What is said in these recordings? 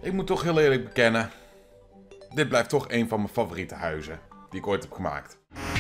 Ik moet toch heel eerlijk bekennen. Dit blijft toch een van mijn favoriete huizen die ik ooit heb gemaakt.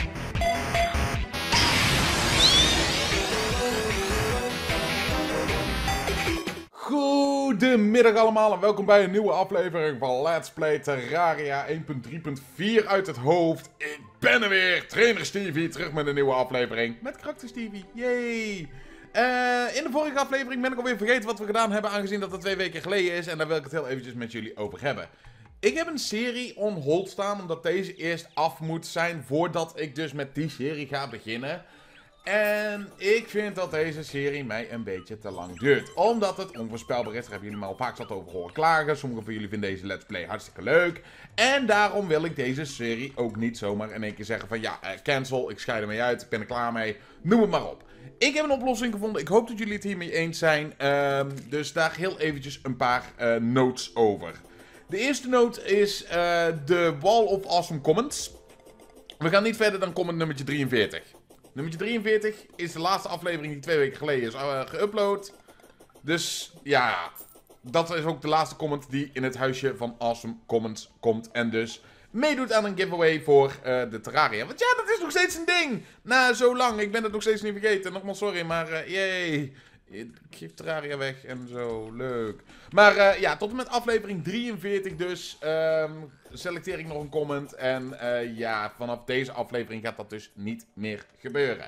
Goedemiddag allemaal en welkom bij een nieuwe aflevering van Let's Play Terraria 1.3.4 uit het hoofd. Ik ben er weer, trainer Stevie, terug met een nieuwe aflevering met karakter Stevie. Yay! In de vorige aflevering ben ik alweer vergeten wat we gedaan hebben, aangezien dat het 2 weken geleden is. En daar wil ik het heel eventjes met jullie over hebben. Ik heb een serie on hold staan, omdat deze eerst af moet zijn voordat ik dus met die serie ga beginnen. En ik vind dat deze serie mij een beetje te lang duurt. Omdat het onvoorspelbaar is. Daar hebben jullie me al vaak zat over horen klagen. Sommigen van jullie vinden deze Let's Play hartstikke leuk. En daarom wil ik deze serie ook niet zomaar in één keer zeggen van ja, cancel, ik scheid ermee uit, ik ben er klaar mee. Noem het maar op. Ik heb een oplossing gevonden. Ik hoop dat jullie het hiermee eens zijn. Dus daar heel eventjes een paar notes over. De eerste note is de Wall of Awesome Comments. We gaan niet verder dan comment nummertje 43. Nummertje 43 is de laatste aflevering die 2 weken geleden is geüpload. Dus ja, dat is ook de laatste comment die in het huisje van Awesome Comments komt. En dus meedoet aan een giveaway voor de Terraria. Want ja, dat is nog steeds een ding. Na zo lang, ik ben het nog steeds niet vergeten. Nogmaals sorry, maar yay. Ik geef Terraria weg en zo, leuk. Maar ja, tot en met aflevering 43 dus selecteer ik nog een comment. En ja, vanaf deze aflevering gaat dat dus niet meer gebeuren.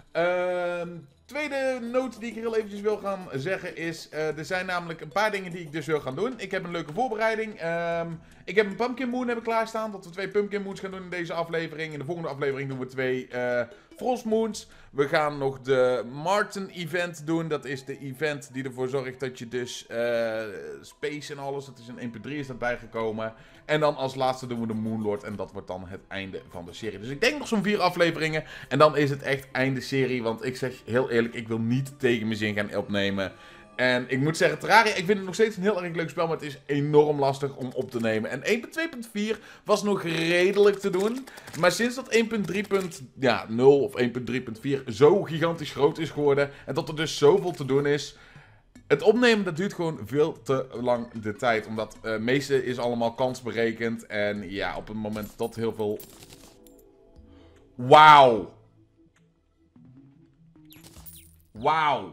Tweede noot die ik heel eventjes wil gaan zeggen is, er zijn namelijk een paar dingen die ik dus wil gaan doen. Ik heb een leuke voorbereiding. Ik heb een Pumpkin Moon hebben klaarstaan, dat we 2 Pumpkin Moons gaan doen in deze aflevering. In de volgende aflevering doen we 2 Frost Moons. We gaan nog de Marten event doen. Dat is de event die ervoor zorgt dat je dus space en alles, dat is in 1.3 is dat bijgekomen. En dan als laatste doen we de Moonlord en dat wordt dan het einde van de serie. Dus ik denk nog zo'n 4 afleveringen en dan is het echt einde serie. Want ik zeg heel eerlijk, ik wil niet tegen mijn zin gaan opnemen. En ik moet zeggen, Terraria, ik vind het nog steeds een heel erg leuk spel, maar het is enorm lastig om op te nemen. En 1.2.4 was nog redelijk te doen. Maar sinds dat 1.3.0 of 1.3.4 zo gigantisch groot is geworden en dat er dus zoveel te doen is, het opnemen dat duurt gewoon veel te lang de tijd. Omdat het meeste is allemaal kansberekend. En ja, op het moment dat heel veel... Wauw! Wauw!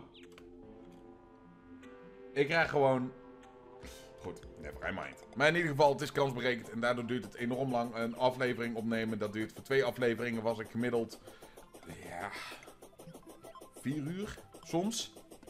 Ik krijg gewoon... Goed, never mind. Maar in ieder geval, het is kansberekend en daardoor duurt het enorm lang. Een aflevering opnemen, dat duurt voor 2 afleveringen was ik gemiddeld... Ja... 4 uur, soms.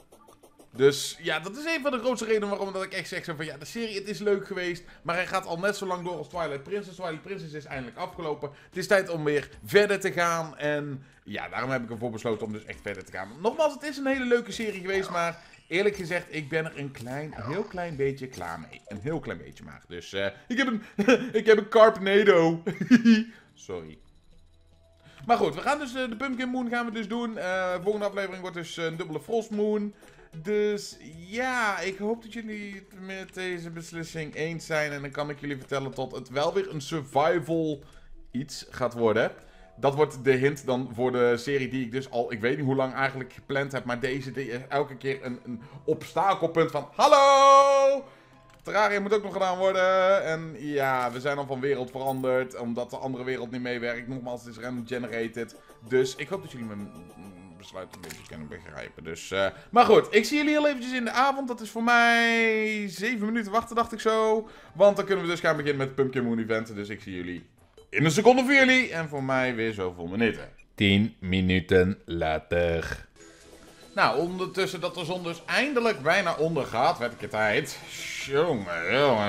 Dus ja, dat is een van de grootste redenen waarom dat ik echt zeg zo van ja, de serie, het is leuk geweest, maar hij gaat al net zo lang door als Twilight Princess. Twilight Princess is eindelijk afgelopen. Het is tijd om weer verder te gaan en ja, daarom heb ik ervoor besloten om dus echt verder te gaan. Nogmaals, het is een hele leuke serie geweest, maar eerlijk gezegd, ik ben er een heel klein beetje klaar mee. Een heel klein beetje maar. Dus ik heb een Carpnado. Sorry. Maar goed, we gaan dus de Pumpkin Moon gaan we dus doen. Volgende aflevering wordt dus een dubbele Frost Moon. Dus ja, ik hoop dat jullie het met deze beslissing eens zijn. En dan kan ik jullie vertellen dat het wel weer een survival iets gaat worden. Dat wordt de hint dan voor de serie die ik dus al, ik weet niet hoe lang eigenlijk gepland heb. Maar deze die is elke keer een obstakelpunt van, hallo! Terraria moet ook nog gedaan worden. En ja, we zijn al van wereld veranderd. Omdat de andere wereld niet meewerkt. Nogmaals, het is random generated. Dus ik hoop dat jullie mijn besluit een beetje kunnen begrijpen. Dus, maar goed, ik zie jullie heel eventjes in de avond. Dat is voor mij 7 minuten wachten, dacht ik zo. Want dan kunnen we dus gaan beginnen met het Pumpkin Moon event. Dus ik zie jullie in een seconde voor jullie. En voor mij weer zoveel minuten. 10 minuten later. Nou, ondertussen dat de zon dus eindelijk bijna ondergaat, werd ik het tijd. Jongen.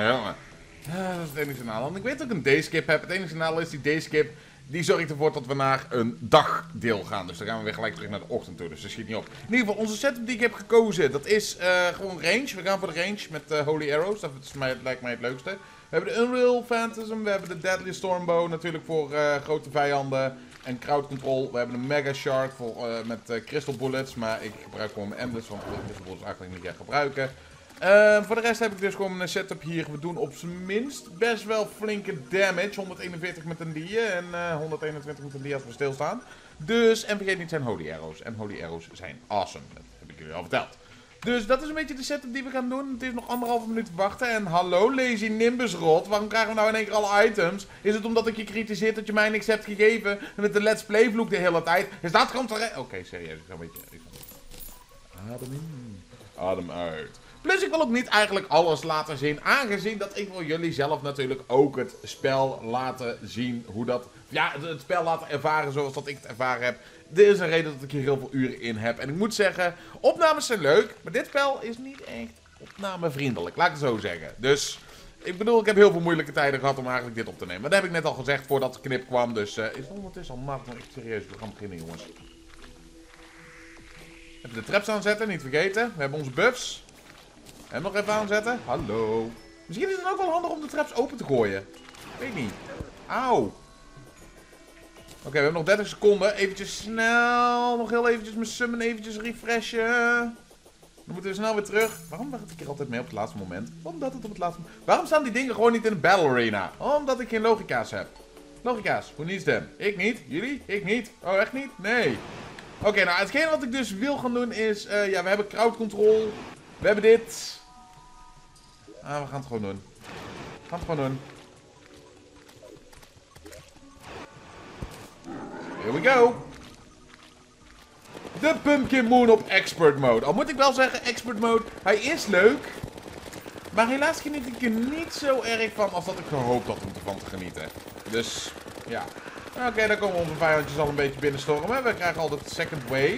Dat is het enige signaal. Want ik weet dat ik een dayskip heb. Het enige signaal is die dayskip. Die zorgt ervoor dat we naar een dagdeel gaan. Dus dan gaan we weer gelijk terug naar de ochtend toe. Dus dat schiet niet op. In ieder geval, onze setup die ik heb gekozen. Dat is gewoon range. We gaan voor de range met Holy Arrows. Dat lijkt mij het leukste. We hebben de Unreal Phantasm. We hebben de Deadly Stormbow natuurlijk voor grote vijanden. En crowd control. We hebben een Mega Shard met Crystal Bullets. Maar ik gebruik gewoon mijn Endless. Want ik wil Crystal Bullets eigenlijk niet echt gebruiken. Voor de rest heb ik dus gewoon een setup hier. We doen op zijn minst best wel flinke damage. 141 met een die en 121 met een die als we stilstaan. Dus, en vergeet niet zijn Holy Arrows. En Holy Arrows zijn awesome. Dat heb ik jullie al verteld. Dus dat is een beetje de setup die we gaan doen. Het is nog 1,5 minuut wachten. En hallo Lazy Nimbus Rot. Waarom krijgen we nou in één keer alle items? Is het omdat ik je kritiseert dat je mij niks hebt gegeven? Met de Let's Play vloek de hele tijd? Is dat gewoon terecht? Oké, serieus. Ik ga een beetje... Adem in. Adem uit. Plus ik wil ook niet eigenlijk alles laten zien. Aangezien dat ik wil jullie zelf natuurlijk ook het spel laten zien. Hoe dat... Ja, het spel laten ervaren zoals dat ik het ervaren heb. Dit is een reden dat ik hier heel veel uren in heb. En ik moet zeggen, opnames zijn leuk. Maar dit spel is niet echt opnamevriendelijk. Laat ik het zo zeggen. Dus, ik bedoel, ik heb heel veel moeilijke tijden gehad om eigenlijk dit op te nemen. Maar dat heb ik net al gezegd voordat de knip kwam. Dus, is het ondertussen al maat. Maar echt serieus, we gaan beginnen jongens. Even de traps aanzetten, niet vergeten. We hebben onze buffs. En nog even aanzetten. Hallo. Misschien is het ook wel handig om de traps open te gooien. Weet niet. Auw. Oké, we hebben nog 30 seconden. Eventjes snel. Nog heel eventjes mijn summon eventjes refreshen. Dan moeten we snel weer terug. Waarom wacht ik hier altijd mee op het laatste moment? Omdat het op het laatste moment... Waarom staan die dingen gewoon niet in de battle arena? Omdat ik geen logica's heb. Logica's. Who needs them? Ik niet. Jullie? Ik niet. Oh, echt niet? Nee. Oké, nou hetgeen wat ik dus wil gaan doen is... ja, we hebben crowd control. We hebben dit. Ah, we gaan het gewoon doen. We gaan het gewoon doen. Here we go. De Pumpkin Moon op Expert Mode. Al moet ik wel zeggen, Expert Mode, hij is leuk. Maar helaas geniet ik er niet zo erg van als dat ik gehoopt had om ervan te genieten. Dus, ja. Oké, dan komen onze vijandjes al een beetje binnenstormen. We krijgen al de second wave.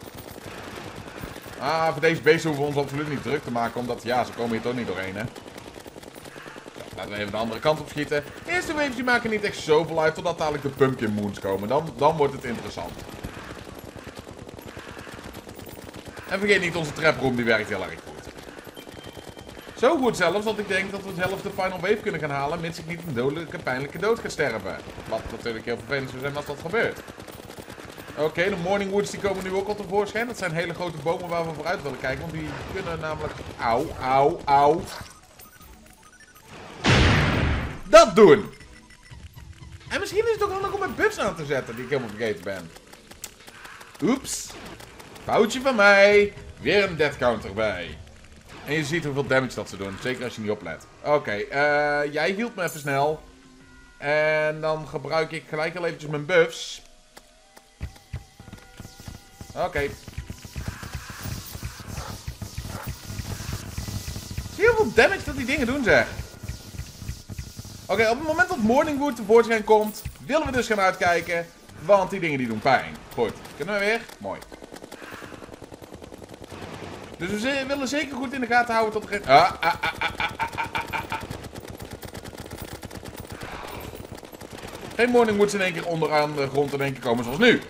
Ah, voor deze beesten hoeven we ons absoluut niet druk te maken. Omdat, ja, ze komen hier toch niet doorheen, hè. Zo, laten we even de andere kant op schieten. Eerste waves die maken niet echt zoveel uit. Totdat dadelijk de Pumpkin Moons komen. Dan wordt het interessant. En vergeet niet, onze trap room die werkt heel erg goed. Zo goed zelfs dat ik denk dat we zelfs de final wave kunnen gaan halen. Mits ik niet een dodelijke, pijnlijke dood ga sterven. Wat natuurlijk heel vervelend zou zijn als dat gebeurt. Oké, de Morning Woods die komen nu ook al tevoorschijn. Dat zijn hele grote bomen waar we vooruit willen kijken. Want die kunnen namelijk... Auw, auw, auw. Dat doen! En misschien is het ook handig om mijn buffs aan te zetten, die ik helemaal vergeten ben. Oeps. Foutje van mij. Weer een death counter bij. En je ziet hoeveel damage dat ze doen. Zeker als je niet oplet. Oké, jij hield me even snel. En dan gebruik ik gelijk al eventjes mijn buffs. Oké. Zie je hoeveel damage dat die dingen doen, zeg. Oké, op het moment dat Morningwood tevoorschijn komt, willen we dus gaan uitkijken. Want die dingen die doen pijn. Goed, kunnen we weer? Mooi. Dus we willen zeker goed in de gaten houden tot er... Geen Morningwoods in één keer onderaan de grond in één keer komen zoals nu.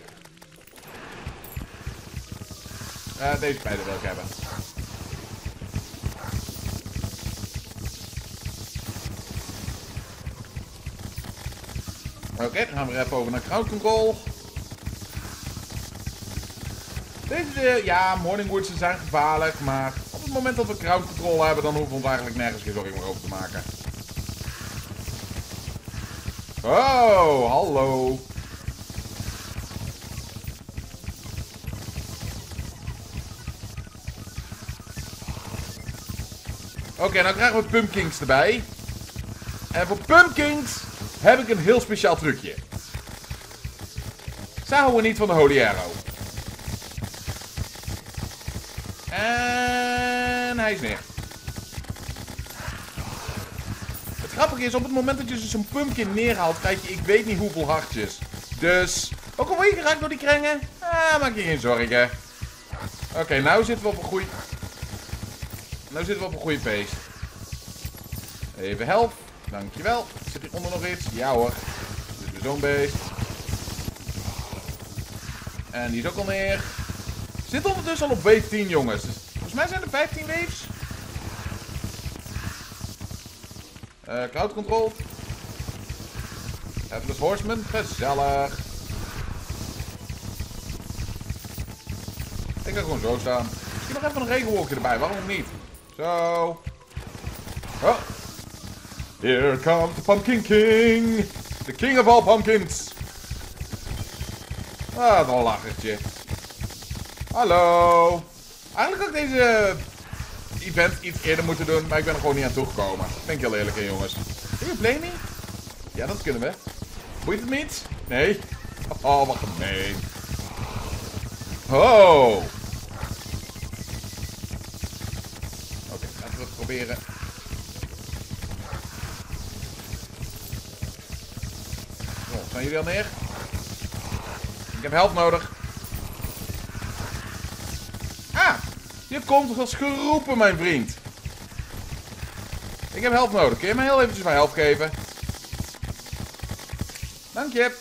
Deze beide wil ik hebben. Oké, dan gaan we weer even over naar crowd control. Deze, ja, Morningwoods zijn gevaarlijk, maar op het moment dat we crowd control hebben, dan hoeven we ons eigenlijk nergens geen zorgen meer over te maken. Oh, hallo. Oké, nou krijgen we pumpkins erbij. En voor pumpkins heb ik een heel speciaal trucje. Zij houden niet van de Holy Arrow. En hij is neer. Het grappige is, op het moment dat je dus een pumpkin neerhaalt, krijg je ik weet niet hoeveel hartjes. Dus, ook al word je geraakt door die krengen, maak je geen zorgen. Oké, nou zitten we op een goeie... Nou zitten we op een goede pace. Even help. Dankjewel. Zit hieronder nog iets? Ja hoor. Dit is weer zo'n beest. En die is ook al neer. Zit ondertussen al op wave 10 jongens. Dus, volgens mij zijn er 15 waves. Crowd control. Headless Horseman. Gezellig. Ik ga gewoon zo staan. Misschien nog even een regenwolkje erbij. Waarom ook niet? Zo. Oh. Here comes the Pumpkin King. The king of all pumpkins. Ah, wat een lachertje. Hallo. Eigenlijk had ik deze event iets eerder moeten doen, maar ik ben er gewoon niet aan toegekomen. Ben ik heel eerlijk in, jongens. Wil je play me? Ja, dat kunnen we. Boeit het niet? Nee. Oh, wat gemeen. Oh. Oké, laten we het proberen. Oh, zijn jullie al neer? Ik heb help nodig. Ah, je komt als geroepen, mijn vriend. Ik heb help nodig. Kun je mij heel eventjes mijn help geven? Dank je.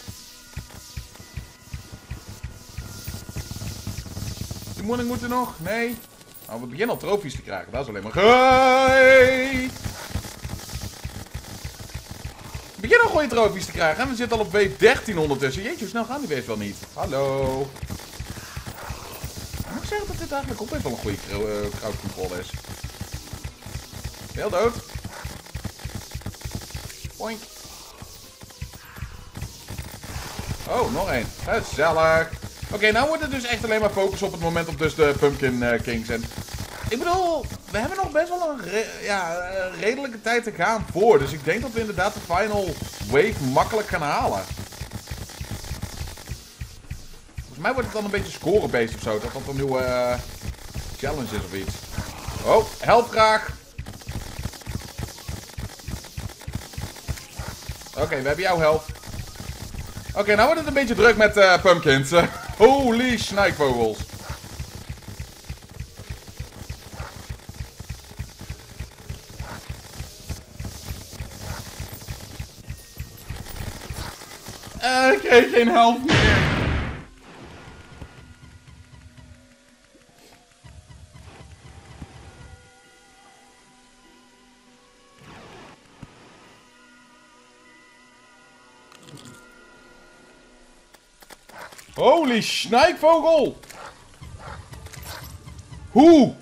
Die monnik moet er nog? Nee. Nou, we beginnen al trofies te krijgen. Dat is alleen maar... Hey! We beginnen al gewoon trofies te krijgen. En we zitten al op W13 ondertussen. Jeetje, hoe snel gaan die beest wel niet? Hallo. Moet ik zeggen dat dit eigenlijk ook best wel een goede crowd control is. Heel dood. Poink. Oh, nog één. Gezellig. Oké, nou wordt het dus echt alleen maar focus op het moment op dus de Pumpkin Kings. En ik bedoel, we hebben nog best wel een redelijke tijd te gaan voor. Dus ik denk dat we inderdaad de final wave makkelijk gaan halen. Volgens mij wordt het dan een beetje score-based of zo. Dat dat een nieuwe challenge is of iets. Oh, help graag. Oké, we hebben jouw help. Oké, nou wordt het een beetje druk met pumpkins. Holy snijkvogels. Ik kreeg geen help meer. Holy snijkvogel! Hoe?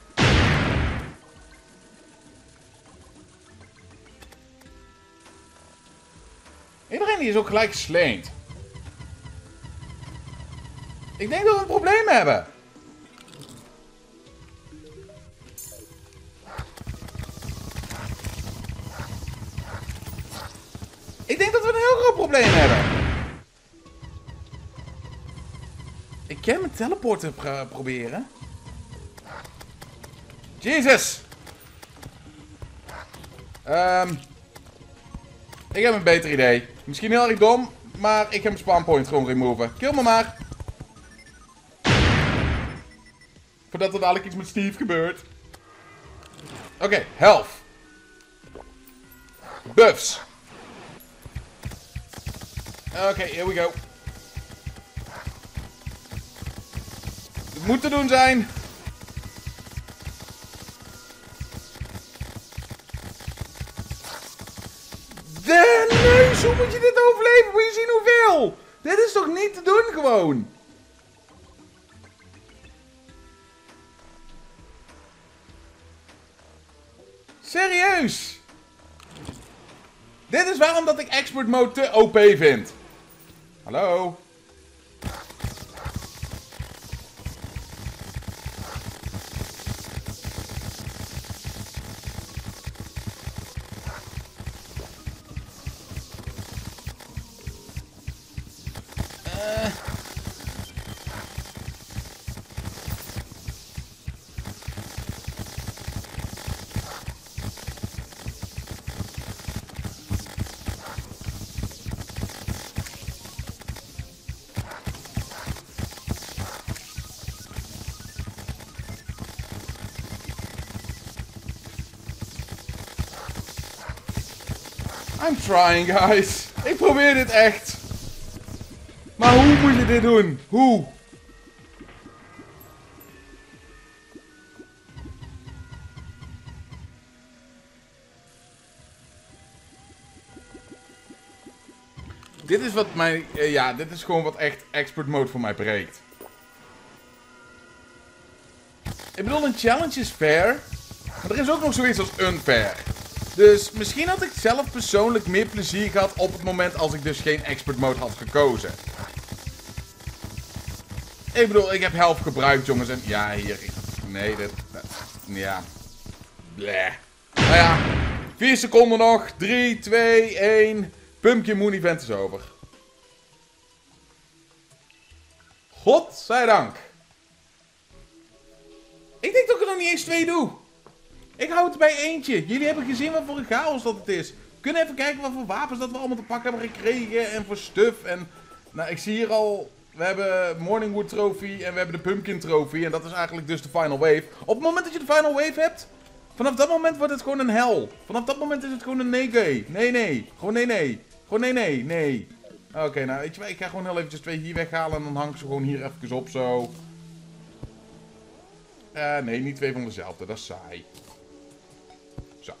Iedereen die is ook gelijk gesleend. Ik denk dat we een probleem hebben. Ik denk dat we een heel groot probleem hebben. Ik kan mijn teleporter proberen. Jezus! Ik heb een beter idee. Misschien heel erg dom, maar ik ga mijn spawnpoint gewoon removen. Kill me maar. Voordat er dadelijk iets met Steve gebeurt. Oké, health. Buffs. Oké, here we go. Het moet te doen zijn. De neus, hoe moet je dit overleven? Moet je zien hoeveel? Dit is toch niet te doen gewoon? Serieus? Dit is waarom dat ik expert mode te OP vind. Hallo? I'm trying, guys. Ik probeer dit echt. Maar hoe moet je dit doen? Hoe? Dit is wat mij... ja, dit is gewoon wat echt expert mode voor mij breekt. Ik bedoel, een challenge is fair. Maar er is ook nog zoiets als unfair. Dus misschien had ik zelf persoonlijk meer plezier gehad op het moment als ik dus geen expert mode had gekozen. Ik bedoel, ik heb health gebruikt, jongens. En ja, hier. Nee, ja. Bleh. Nou ja. 4 seconden nog. 3, 2, 1. Pumpkin Moon event is over. Godzijdank. Ik denk dat ik er nog niet eens 2 doe. Ik hou het bij eentje. Jullie hebben gezien wat voor een chaos dat het is. We kunnen even kijken wat voor wapens dat we allemaal te pakken hebben gekregen. En voor stuff. En nou, ik zie hier al... We hebben Morningwood Trophy en we hebben de Pumpkin Trophy. En dat is eigenlijk dus de Final Wave. Op het moment dat je de Final Wave hebt... Vanaf dat moment wordt het gewoon een hel. Vanaf dat moment is het gewoon een nee. Nee. Gewoon nee. Gewoon nee. Oké, nou weet je wat, ik ga gewoon heel eventjes 2 hier weghalen en dan hang ik ze gewoon hier even op zo. Nee, niet 2 van dezelfde, dat is saai. Zo.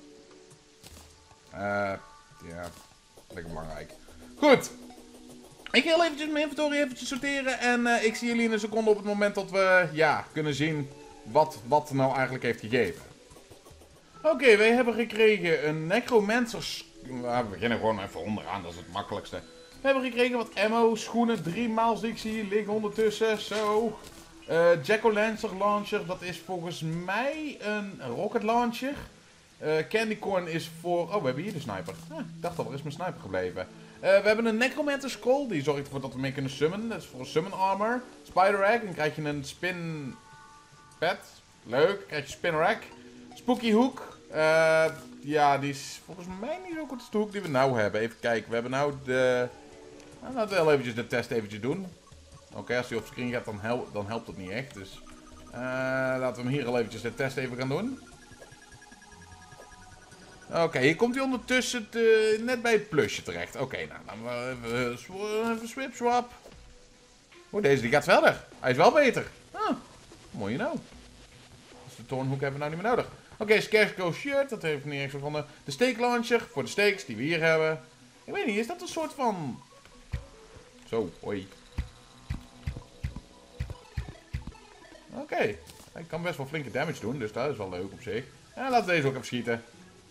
Ja, lekker belangrijk. Goed. Ik ga heel eventjes mijn inventory sorteren en ik zie jullie in een seconde op het moment dat we, ja, kunnen zien wat nou eigenlijk heeft gegeven. Oké, wij hebben gekregen een Necromancer... we beginnen gewoon even onderaan, dat is het makkelijkste. We hebben gekregen wat ammo, schoenen, 3 maal zie ik zie liggen ondertussen, zo. Jack-o'-lantern launcher, dat is volgens mij een rocket launcher. Candy corn is voor... Oh, we hebben hier de sniper. Ik dacht al, waar is mijn sniper gebleven? We hebben een Necromancer Skull, die zorgt ervoor dat we mee kunnen summonen. Dat is voor een summon armor. Spider Egg, dan krijg je een spin pet. Leuk, dan krijg je spin rack. Spooky Hook. Ja, die is volgens mij niet zo goed als de hoek die we nou hebben. Even kijken, we hebben nou de... Nou, laten we wel eventjes de test eventjes doen. Oké, als die op screen gaat, dan helpt het niet echt. Dus laten we hem hier al eventjes de test even gaan doen. Oké, hier komt hij ondertussen net bij het plusje terecht. Oké, nou, dan even swip swap. Oh, deze die gaat verder. Hij is wel beter. Mooi nou. Dus de toornhoek hebben we nou niet meer nodig. Oké, Scarecrow shirt, dat heeft niet eens gevonden. De steak launcher, voor de steaks die we hier hebben. Ik weet niet, is dat een soort van... Zo, hoi. Oké, hij kan best wel flinke damage doen, dus dat is wel leuk op zich. En laten we deze ook even schieten.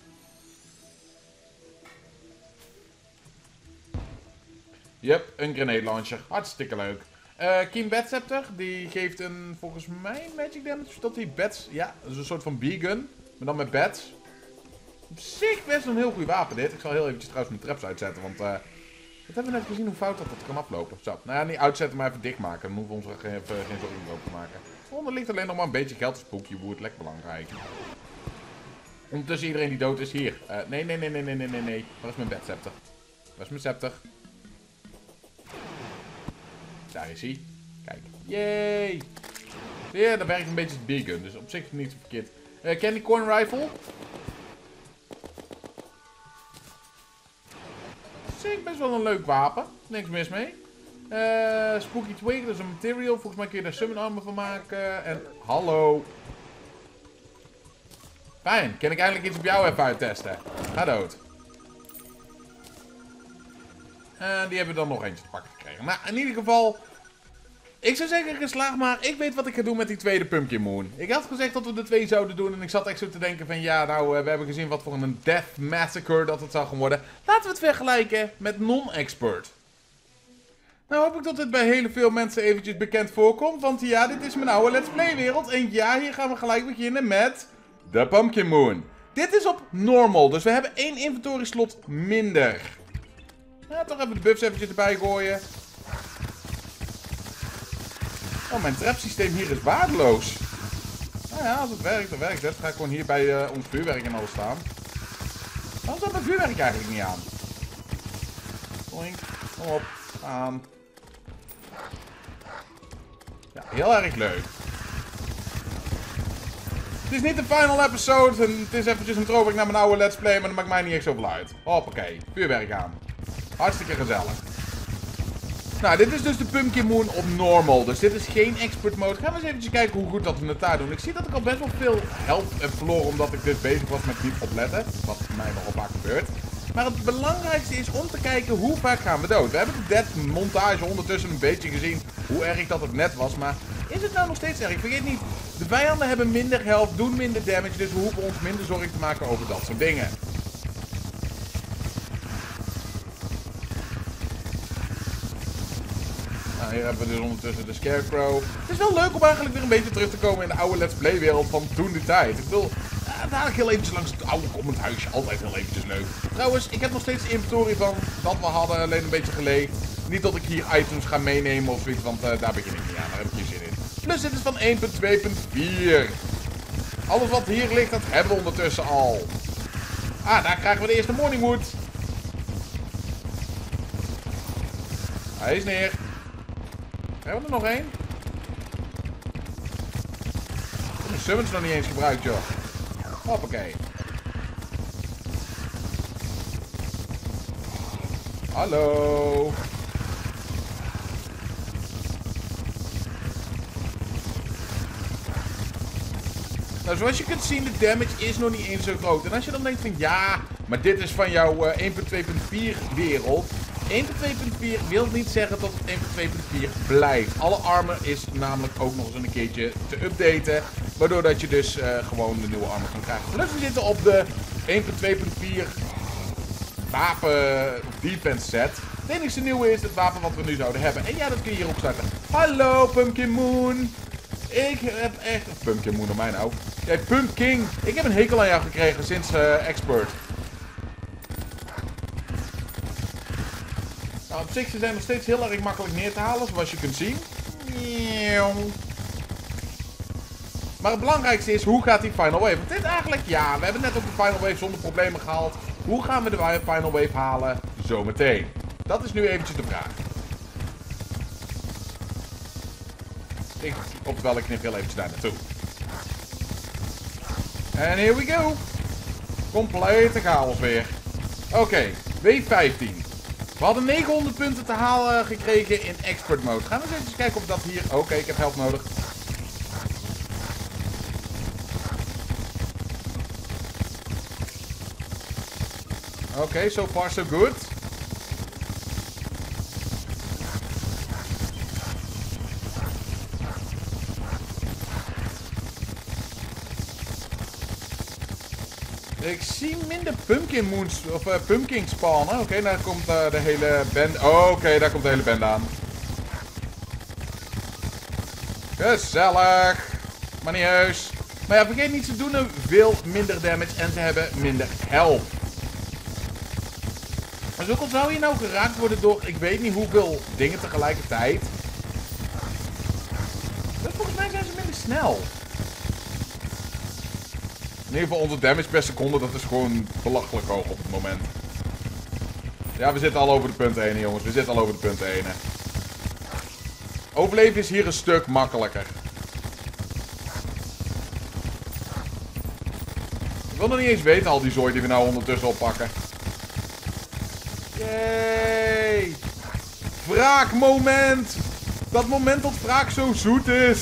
Yep, een grenade launcher. Hartstikke leuk. Keen Bat Scepter, die geeft een, volgens mij, magic damage tot die bats. Ja, dat is een soort van B-gun, maar dan met bats. Op zich best een heel goed wapen dit. Ik zal heel eventjes trouwens mijn traps uitzetten, want dat hebben we net gezien hoe fout dat kan aflopen. Zo, nou ja, niet uitzetten, maar even dichtmaken. Dan hoeven we ons er geen zorgen over te maken. Er ligt alleen nog maar een beetje geld te spookje, woord, lekker belangrijk. Ondertussen iedereen die dood is hier. Nee. Waar is mijn Bat Scepter? Waar is mijn scepter? Daar is hij. Kijk. Yay! Ja, dat werkt een beetje als B-gun, dus op zich niet zo verkeerd. Candy corn rifle. Op zich best wel een leuk wapen. Niks mis mee. Spooky Twig, dat is een material. Volgens mij kun je daar summon armor van maken. En hallo. Fijn, kan ik eindelijk iets op jou even uittesten. Ga dood. Die hebben we dan nog eentje te pakken gekregen. Maar in ieder geval, ik zou zeggen geslaagd, maar ik weet wat ik ga doen met die tweede Pumpkin Moon. Ik had gezegd dat we de 2 zouden doen en ik zat echt zo te denken van ja, nou, we hebben gezien wat voor een Death Massacre dat het zou gaan worden. Laten we het vergelijken met non-expert. Nou hoop ik dat dit bij heel veel mensen eventjes bekend voorkomt, want ja, dit is mijn oude Let's Play wereld. En ja, hier gaan we gelijk beginnen met de Pumpkin Moon. Dit is op normal, dus we hebben 1 inventory slot minder. Ja, toch even de buffs eventjes erbij gooien. Oh, mijn trapsysteem hier is waardeloos. Nou ja, als het werkt, dan werkt het. Ga ik gewoon hier bij ons vuurwerk en alles staan. Waarom staat mijn vuurwerk eigenlijk niet aan? Boink, kom op, aan. Ja, heel erg leuk. Het is niet de final episode en het is eventjes een throwback naar mijn oude Let's Play, maar dat maakt mij niet echt zoveel uit. Hoppakee, vuurwerk aan. Hartstikke gezellig. Nou, dit is dus de Pumpkin Moon op normal. Dus dit is geen expert mode. Gaan we eens eventjes kijken hoe goed dat we het daar doen. Ik zie dat ik al best wel veel health heb verloren omdat ik dus bezig was met niet opletten. Wat mij nogal vaak gebeurt. Maar het belangrijkste is om te kijken hoe vaak gaan we dood. We hebben de death montage ondertussen een beetje gezien hoe erg dat het net was. Maar is het nou nog steeds erg? Vergeet niet, de vijanden hebben minder health, doen minder damage. Dus we hoeven ons minder zorgen te maken over dat soort dingen. Nou, hier hebben we dus ondertussen de Scarecrow. Het is wel leuk om eigenlijk weer een beetje terug te komen in de oude Let's Play wereld van toen die tijd. Ik bedoel, dadelijk heel eventjes langs het oude Comment huisje. Altijd heel eventjes leuk. Trouwens, ik heb nog steeds de inventory van dat we hadden, alleen een beetje geleegd. Niet dat ik hier items ga meenemen of zoiets, want daar begin ik niet aan. Daar heb ik geen zin in. Plus dit is van 1.2.4. Alles wat hier ligt, dat hebben we ondertussen al. Ah, daar krijgen we de eerste Morningwood. Hij is neer. Hebben we er nog één? De summons nog niet eens gebruikt, joh. Hoppakee. Hallo. Nou, zoals je kunt zien, de damage is nog niet eens zo groot. En als je dan denkt van, ja, maar dit is van jouw 1.2.4 wereld. 1.2.4 wil niet zeggen dat het 1.2.4 blijft. Alle armor is namelijk ook nog eens een keertje te updaten. Waardoor dat je dus gewoon de nieuwe armor kan krijgen. Plus we zitten op de 1.2.4 wapen defense set. Het enige nieuwe is het wapen wat we nu zouden hebben. En ja, dat kun je hier ook starten. Hallo Pumpkin Moon. Ik heb echt... Pumpkin Moon op mij nou. Jij Pumpkin. Ik heb een hekel aan jou gekregen sinds Expert. Nou, op zich zijn nog steeds heel erg makkelijk neer te halen, zoals je kunt zien. Maar het belangrijkste is, hoe gaat die Final Wave? Want dit eigenlijk, ja, we hebben net ook de Final Wave zonder problemen gehaald. Hoe gaan we de Final Wave halen? Zometeen. Dat is nu eventjes de vraag. Oftewel, ik knip heel eventjes daar naartoe. En here we go. Complete chaos weer. Oké, W15. We hadden 900 punten te halen gekregen in expert mode. Gaan we eens even kijken of dat hier... Oké, ik heb help nodig. Oké, so far so good. Ik zie minder pumpkin moons of pumpkin spawnen. Oké, daar komt de hele band. Oké, daar komt de hele band aan. Gezellig. Maar niet heus. Maar ja, vergeet niet, ze doen veel minder damage en ze hebben minder health. Maar zo zou je nou geraakt worden door ik weet niet hoeveel dingen tegelijkertijd. Dus volgens mij zijn ze minder snel. In ieder geval onze damage per seconde, dat is gewoon belachelijk hoog op het moment. Ja, we zitten al over de punten heen, jongens. We zitten al over de punten heen. Overleven is hier een stuk makkelijker. Ik wil nog niet eens weten al die zooi die we nou ondertussen oppakken. Yay! Wraakmoment! Dat moment dat wraak zo zoet is!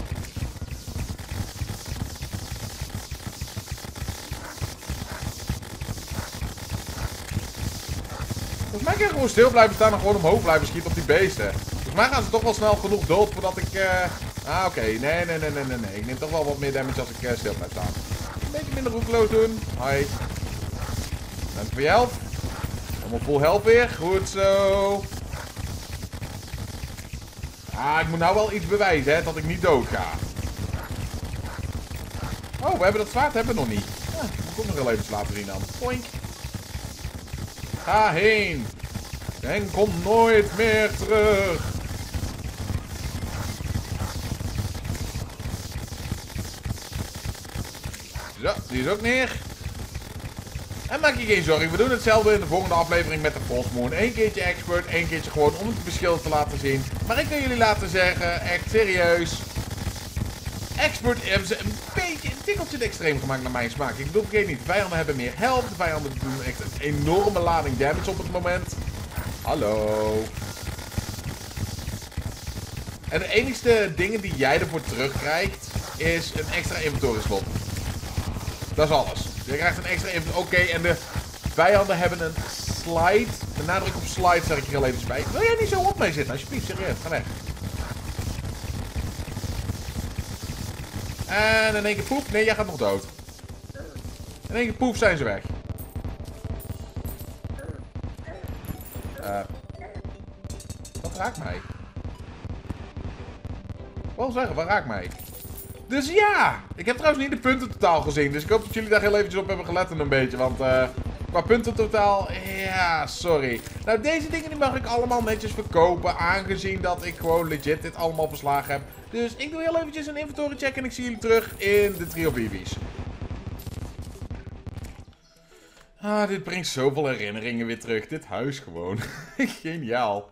Volgens mij kan je gewoon stil blijven staan en gewoon omhoog blijven schieten op die beesten. Volgens mij gaan ze toch wel snel genoeg dood voordat ik... oké. Nee. Ik neem toch wel wat meer damage als ik stil blijf staan. Een beetje minder roekeloos doen. Hoi. Dank voor je help. Allemaal full help weer. Goed zo. Ik moet nou wel iets bewijzen, hè. Dat ik niet dood ga. Oh, we hebben dat zwaard hebben we nog niet. Ja, dat moet ik ook nog wel even laten zien dan. Poink. Ga heen. En kom nooit meer terug. Zo, die is ook neer. En maak je geen zorgen, we doen hetzelfde in de volgende aflevering met de Frostmoon. Eén keertje expert, één keertje gewoon om het verschil te laten zien. Maar ik kan jullie laten zeggen, echt serieus. Expert hebben ze een beetje, een tikkeltje te extreem gemaakt naar mijn smaak. Ik bedoel, vergeet niet, de vijanden hebben meer health. De vijanden doen echt een enorme lading damage op het moment. Hallo. En de enigste dingen die jij ervoor terugkrijgt, is een extra inventory slot. Dat is alles. Je krijgt een extra inventory. Oké, en de vijanden hebben een slide. De nadruk op slide zeg ik er heel even bij. Wil jij niet zo op mee zitten? Alsjeblieft, serieus. Ga weg. En in één keer poef. Nee, jij gaat nog dood. In één keer poef zijn ze weg. Dat raakt mij. wel zeggen, waar raakt mij? Dus ja, ik heb trouwens niet de punten totaal gezien. Dus ik hoop dat jullie daar heel eventjes op hebben gelet een beetje. Want qua punten totaal, ja, sorry. Nou, deze dingen die mag ik allemaal netjes verkopen. Aangezien dat ik gewoon legit dit allemaal verslagen heb. Dus ik doe heel eventjes een inventory check en ik zie jullie terug in de Trio BB's. Ah, dit brengt zoveel herinneringen weer terug. Dit huis gewoon. Geniaal.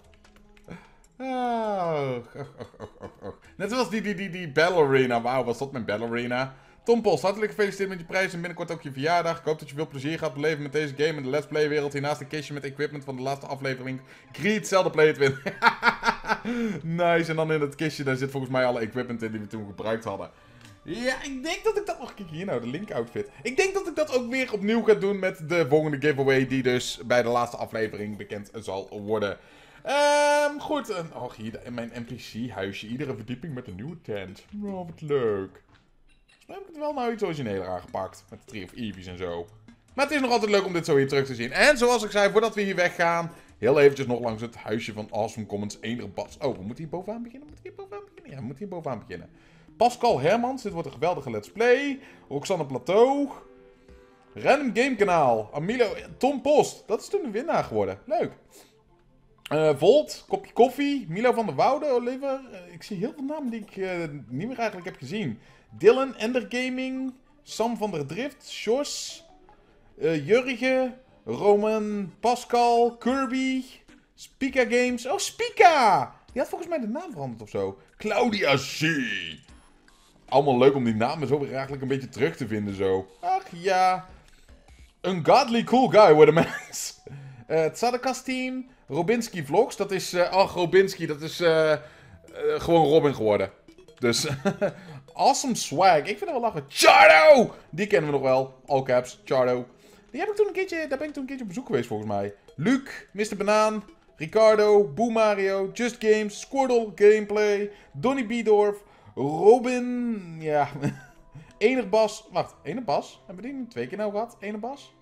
Oh. Net zoals die Battle Arena. Wauw, was dat mijn Battle Arena? Tom Post, hartelijk gefeliciteerd met je prijs en binnenkort ook je verjaardag. Ik hoop dat je veel plezier gaat beleven met deze game en de Let's Play wereld. Hiernaast een kistje met equipment van de laatste aflevering. Creed, Zelda Play It Win. Nice, en dan in het kistje, daar zit volgens mij alle equipment in die we toen gebruikt hadden. Ja, ik denk dat ik dat... Oh, kijk hier nou, de Link outfit. Ik denk dat ik dat ook weer opnieuw ga doen met de volgende giveaway die dus bij de laatste aflevering bekend zal worden. Goed. Oh, hier in mijn NPC-huisje. Iedere verdieping met een nieuwe tent. Oh, wat leuk. Volgens mij heb ik het wel nou iets origineler aangepakt. Met de Tree of Eevees en zo. Maar het is nog altijd leuk om dit zo hier terug te zien. En zoals ik zei, voordat we hier weggaan, heel eventjes nog langs het huisje van Awesome Commons. Enige Bas. Oh, we moeten hier bovenaan beginnen? Ja, we moeten hier bovenaan beginnen. Pascal Hermans, dit wordt een geweldige Let's Play. Roxanne Plateau. Random Game Kanaal. Amilo, Tom Post. Dat is toen de winnaar geworden. Leuk. Volt, Kopje Koffie, Milo van der Woude, Oliver. Ik zie heel veel namen die ik niet meer eigenlijk heb gezien. Dylan, Ender Gaming, Sam van der Drift, Sjors, Jurgen, Roman, Pascal, Kirby, Spika Games. Oh, Spika! Die had volgens mij de naam veranderd of zo. Claudia C. Allemaal leuk om die namen zo weer eigenlijk een beetje terug te vinden zo. Ach ja. Ungodly cool guy, what a mess. Het Sadakas team. Robinski Vlogs, dat is... Robinski, dat is gewoon Robin geworden. Dus... Awesome Swag, ik vind het wel lachen. Chardo! Die kennen we nog wel. All caps, Chardo. Daar ben ik toen een keertje op bezoek geweest volgens mij. Luc, Mr. Banaan, Ricardo, Boo Mario, Just Games, Squirtle, Gameplay, Donny Biedorf, Robin, ja... Enig Bas, wacht, Enig Bas? Hebben we die 2 keer nou gehad? Enig Bas?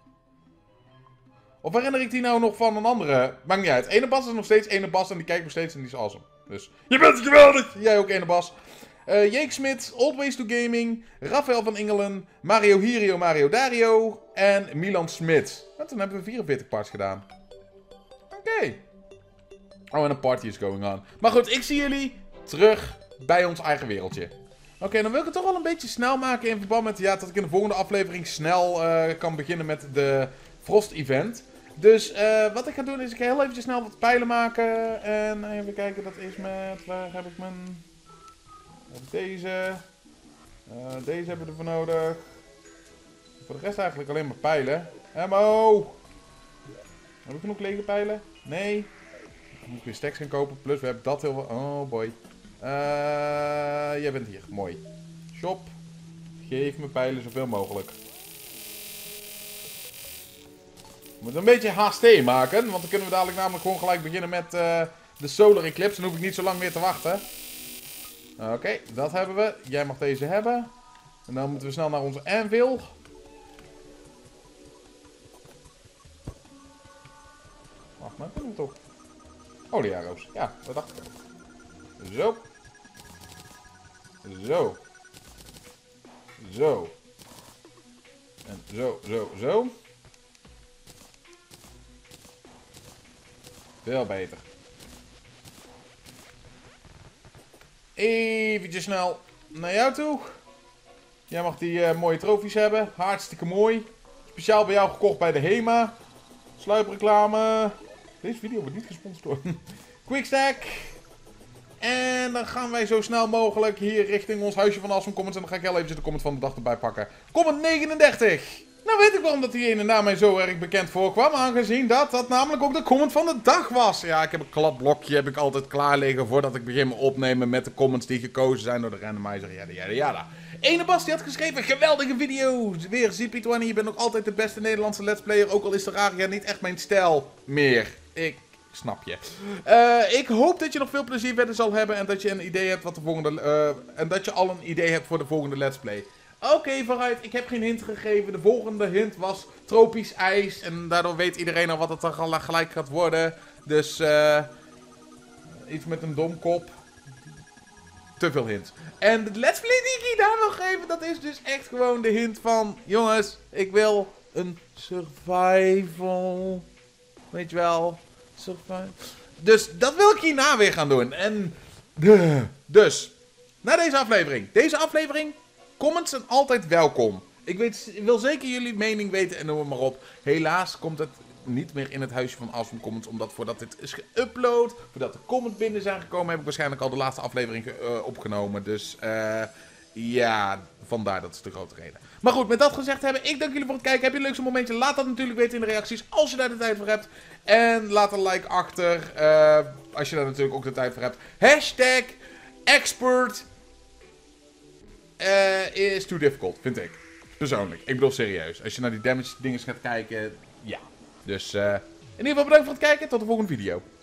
Of herinner ik die nou nog van een andere? Maakt niet uit. Ene Bas is nog steeds Ene Bas en die kijkt nog steeds en die is awesome. Dus, je bent geweldig! Jij ook, Ene Bas. Jake Smit, Always to Gaming, Rafael van Ingelen, Mario Hirio, Mario Dario en Milan Smit. En toen hebben we 44 parts gedaan. Oké. Oh, en een party is going on. Maar goed, ik zie jullie terug bij ons eigen wereldje. Oké, dan wil ik het toch wel een beetje snel maken in verband met... Ja, dat ik in de volgende aflevering snel kan beginnen met de Frost event. Dus wat ik ga doen is ik ga heel eventjes snel wat pijlen maken. En even kijken, dat is met... Waar heb ik mijn... Deze. Deze hebben we ervoor nodig. Voor de rest eigenlijk alleen maar pijlen. Ammo! Heb ik genoeg lege pijlen? Nee. Dan moet ik weer stacks gaan kopen. Plus we hebben dat heel veel... Oh boy. Jij bent hier. Mooi. Shop. Geef me pijlen zoveel mogelijk. We moeten een beetje HST maken. Want dan kunnen we dadelijk namelijk gewoon gelijk beginnen met de Solar Eclipse. Dan hoef ik niet zo lang meer te wachten. Oké, dat hebben we. Jij mag deze hebben. En dan moeten we snel naar onze anvil. Wacht maar, kunnen we toch? Oh, de arrows. Ja, dat dacht ik ook. Zo. Zo. Zo. En zo, zo, zo. Veel beter. Eventjes snel naar jou toe. Jij mag die mooie trofies hebben. Hartstikke mooi. Speciaal bij jou gekocht bij de HEMA. Sluipreclame. Deze video wordt niet gesponsord door Quickstack. En dan gaan wij zo snel mogelijk hier richting ons huisje van Awesome Commons. En dan ga ik heel eventjes de comment van de dag erbij pakken. Comment 39. Nou weet ik waarom dat die ene naam mij zo erg bekend voorkwam. Aangezien dat namelijk ook de comment van de dag was. Ja, ik heb een kladblokje heb ik altijd klaar liggen voordat ik begin met opnemen met de comments die gekozen zijn door de randomizer. Jada. Ene Bas die had geschreven, geweldige video. Weer ZP20, je bent nog altijd de beste Nederlandse Let's Player. Ook al is Terraria niet echt mijn stijl meer. Ik snap je. Ik hoop dat je nog veel plezier verder zal hebben en dat je een idee hebt wat de volgende en dat je al een idee hebt voor de volgende Let's Play. Oké, vooruit. Ik heb geen hint gegeven. De volgende hint was tropisch ijs. En daardoor weet iedereen al wat het dan gelijk gaat worden. Dus iets met een domkop. te veel hints. En de let's play die ik hierna wil geven, dat is dus echt gewoon de hint van... Jongens, ik wil een survival. Weet je wel. Survival. Dus dat wil ik hierna weer gaan doen. En... Dus... Na deze aflevering. Deze aflevering... Comments zijn altijd welkom. Ik wil zeker jullie mening weten en noem het maar op. Helaas komt het niet meer in het huisje van Awesome Comments. Omdat voordat dit is geüpload, voordat de comments binnen zijn gekomen, heb ik waarschijnlijk al de laatste aflevering opgenomen. Dus ja, vandaar, dat is de grote reden. Maar goed, met dat gezegd hebben, ik dank jullie voor het kijken. Heb je een leukste momentje? Laat dat natuurlijk weten in de reacties als je daar de tijd voor hebt. En laat een like achter als je daar natuurlijk ook de tijd voor hebt. Hashtag expert is too difficult, vind ik. Persoonlijk. Ik bedoel serieus. Als je naar die damage dingen gaat kijken, ja. Dus in ieder geval bedankt voor het kijken. Tot de volgende video.